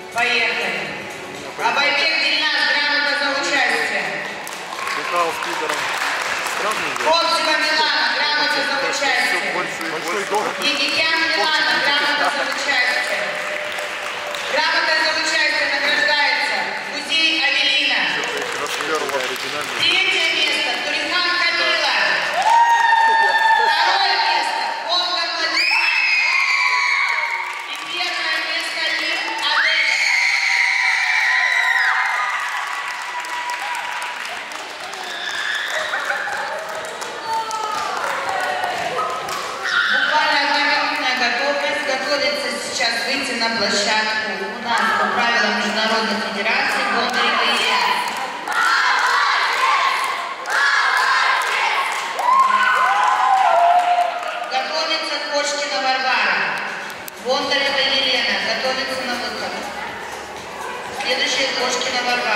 Поехали. Абайбек Дильназ, грамота за участие. Копсева Милана, грамота за участие. Никитян Милана, грамота за участие. Грамота за участие награждается Гузей Авелина. Третье место Турихан Камила. Второе место Ольга Владимировна. И первое место Лин Адель. Буквально одноминутная готовность. Готовится сейчас выйти на площадку. У нас по правилам Международной Федерации Бондарева Илья. Готовится Кошкина Варвара. Бондарева Елена. Готовится на выход. Следующая Кошкина Варвара.